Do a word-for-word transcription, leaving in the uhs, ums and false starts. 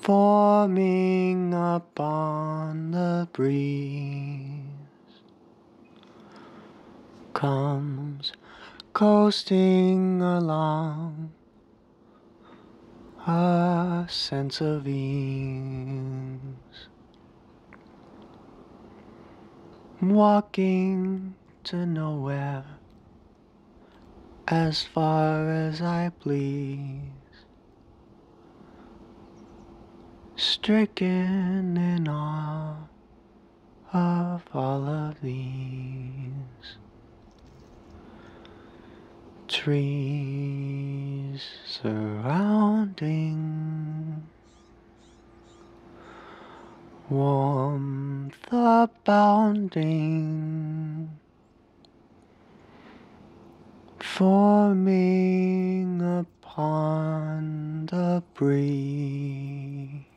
forming upon the breeze, comes coasting along a sense of ease, walking to nowhere as far as I please, stricken in awe of all of these trees surrounding, warmth abounding, forming upon the breeze.